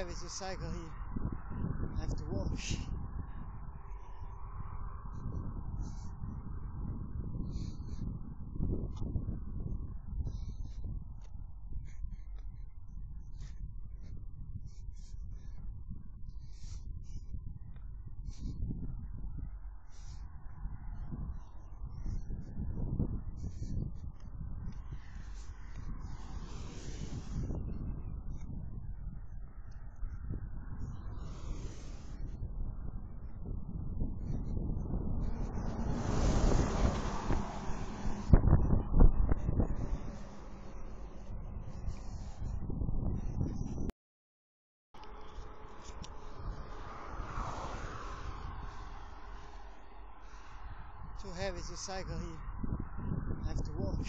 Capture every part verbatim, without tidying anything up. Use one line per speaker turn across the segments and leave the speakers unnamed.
heavy to cycle here. I have to walk. Too heavy to cycle here. I have to walk.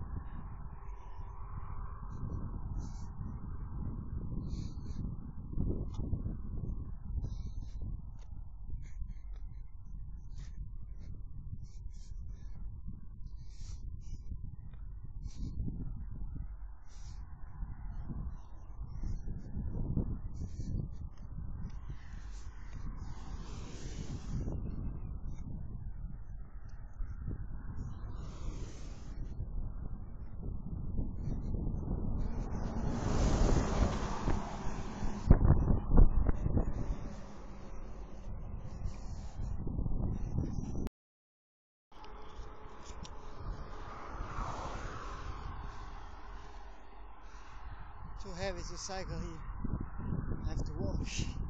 Too heavy to cycle here. I have to walk.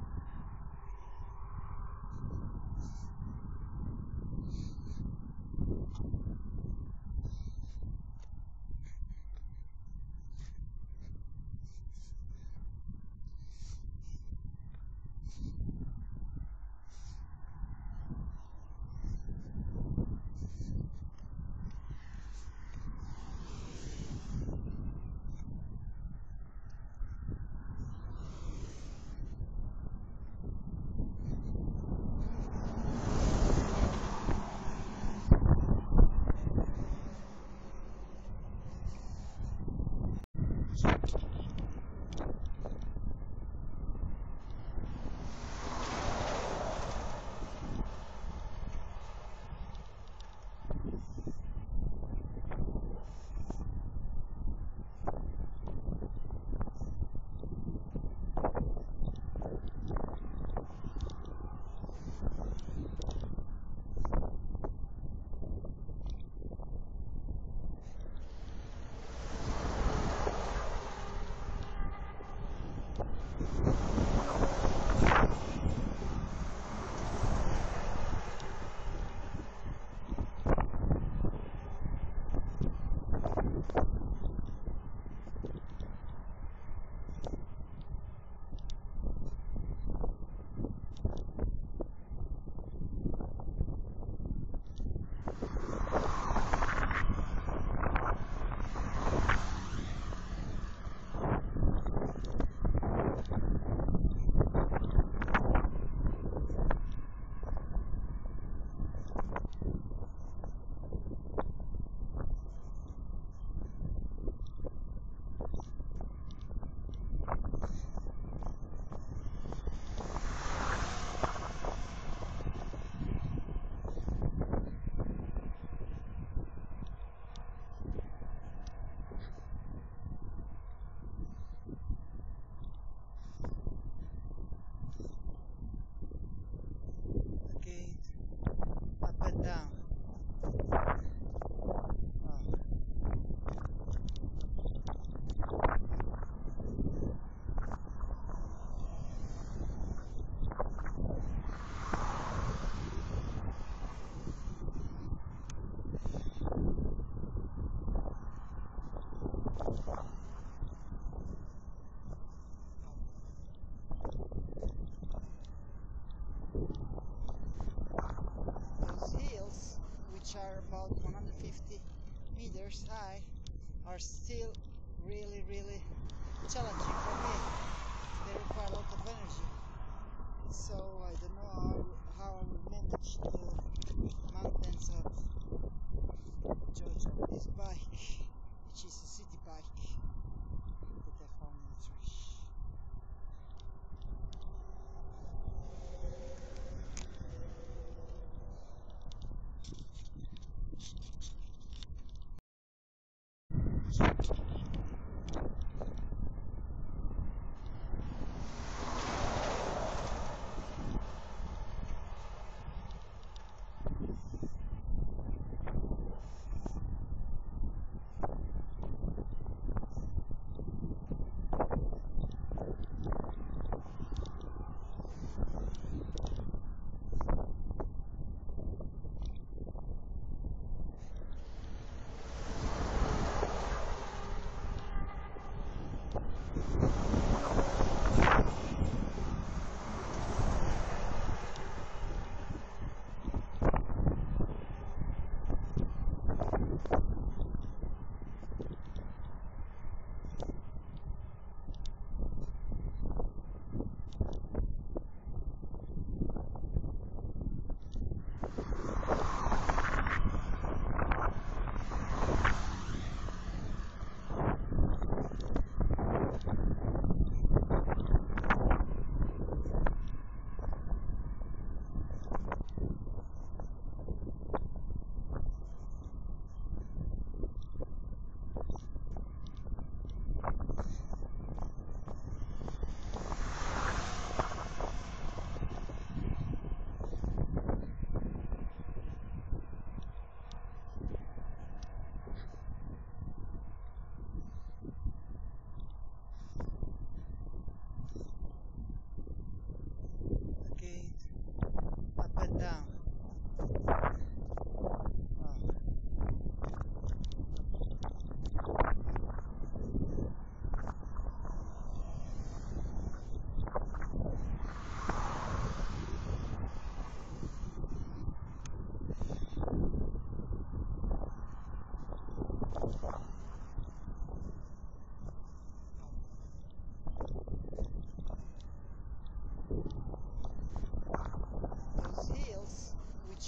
Down. Those hills, which are about one hundred fifty meters high, are still really really challenging for me. They require a lot of energy, so I don't know how, how I will manage the mountains of Georgia with this bike, which is a city bike that I found in the trash.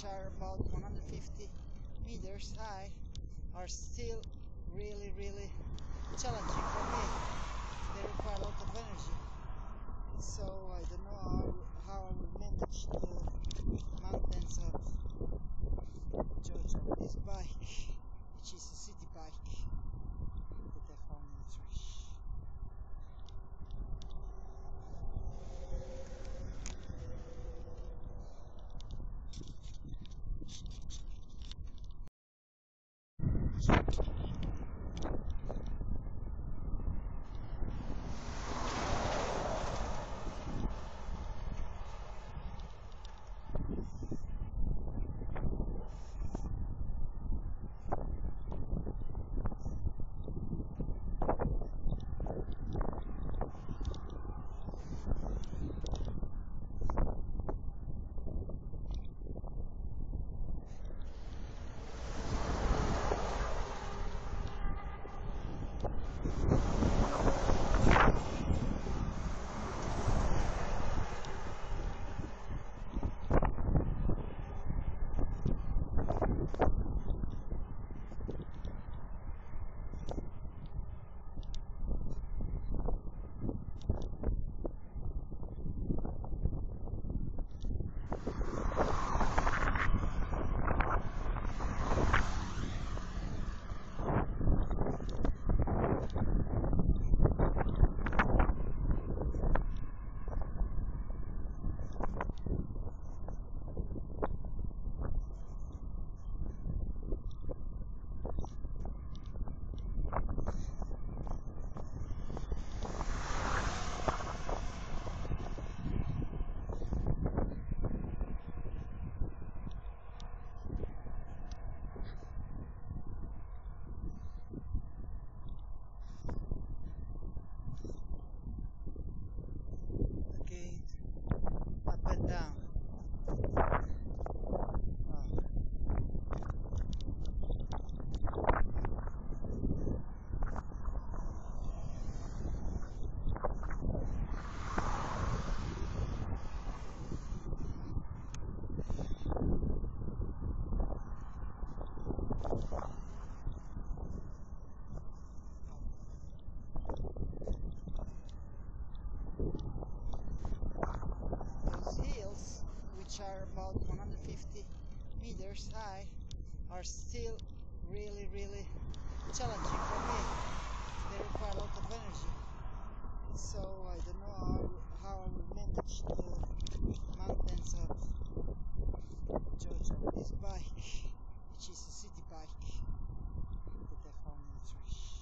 which are about one hundred fifty meters high, are still really, really challenging for me. They require a lot of energy. So I don't know how, how I will manage the mountains of Georgia with this bike, which is a city bike that I found in the trash. Again, up and down. Oh. Those hills, which are about one hundred fifty meters high, are still really, really challenging for me. They require a lot of energy. So I don't know how, how I will manage the mountains of Georgia with this bike, which is a city bike that I found in the trash.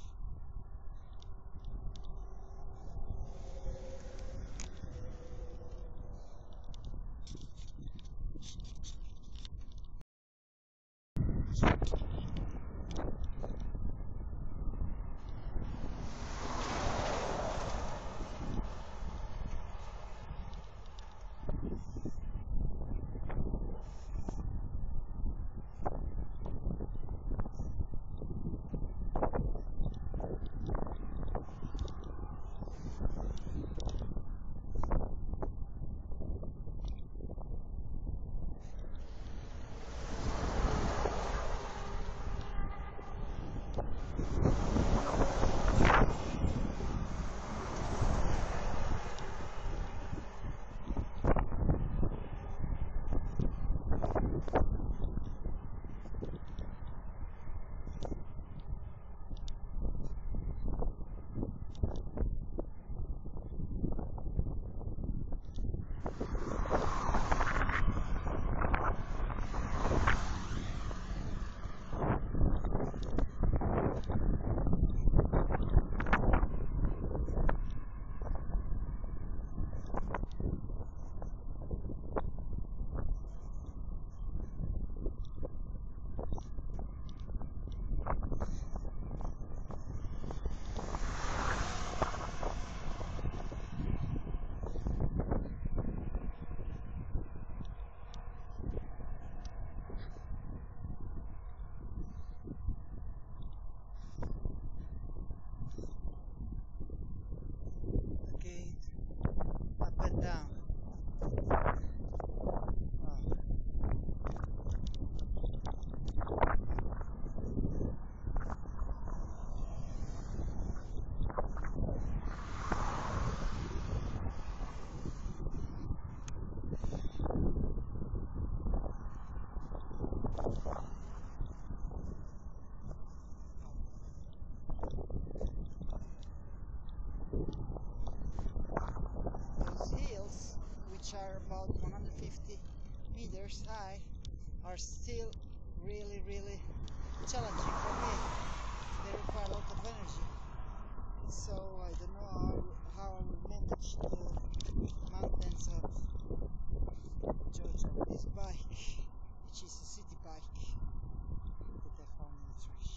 are about one hundred fifty meters high, are still really really challenging for me. They require a lot of energy, so I don't know how, how I will manage the mountains of Georgia with this bike, which is a city bike that I found in the trash.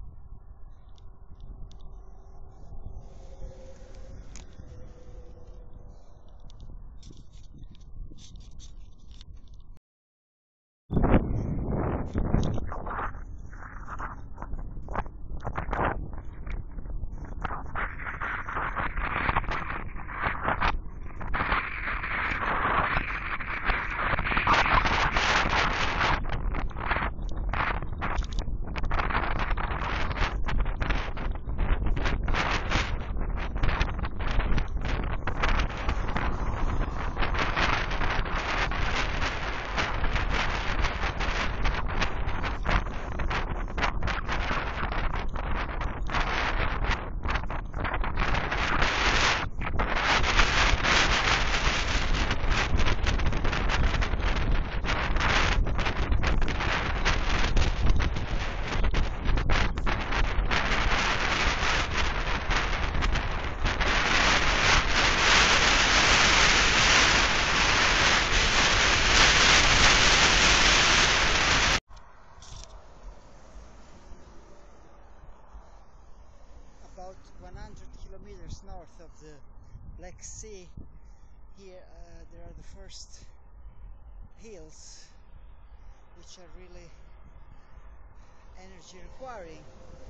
About one hundred kilometers north of the Black Sea, here uh, there are the first hills, which are really energy requiring.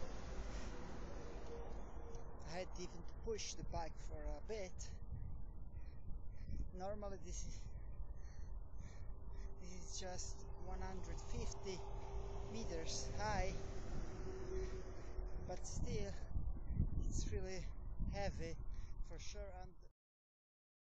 I had even to push the bike for a bit. Normally this is this is just one hundred fifty meters high, but still it's really heavy for sure. And